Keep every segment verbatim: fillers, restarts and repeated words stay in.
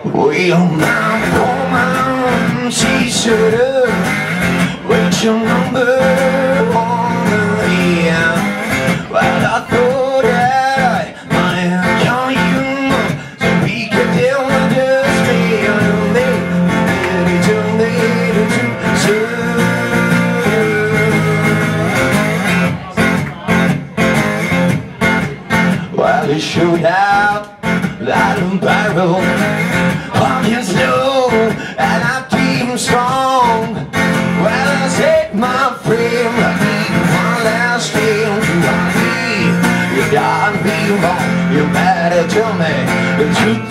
Well, my woman, she should have reached your number on the air. Well, I thought that I might call you so we could deal with just me and me. Ready to lead it to serve. Well, it showed out like a barrel. I'm slow and I keep strong. Well, I said, my friend, I need one last thing to need. You gotta be wrong, you better tell me the truth.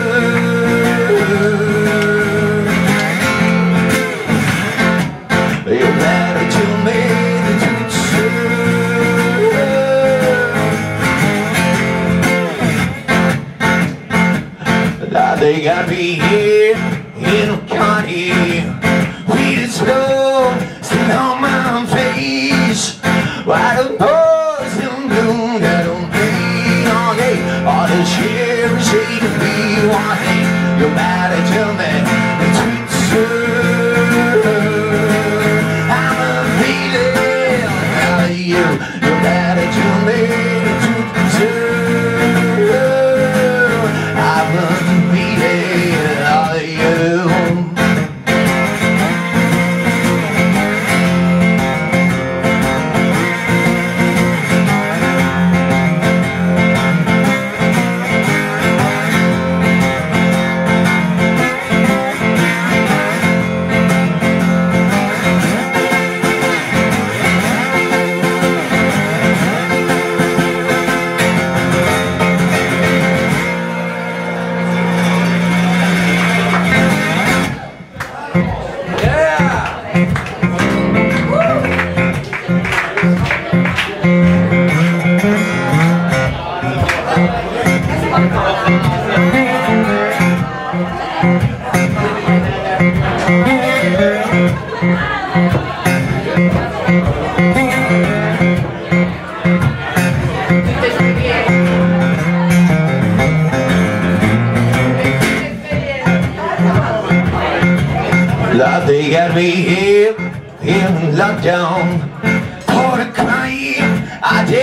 You better tell me the truth. Now they got me here in a county with the snow still on my face. Why the boys in bloom that don't mean all day, all the cherries say to be one day. You better tell me the truth, sir. I'm a feeling out of you. You better tell me the truth, sir. I'm a feeling out of you. Lord, they got me here in lockdown for the crime I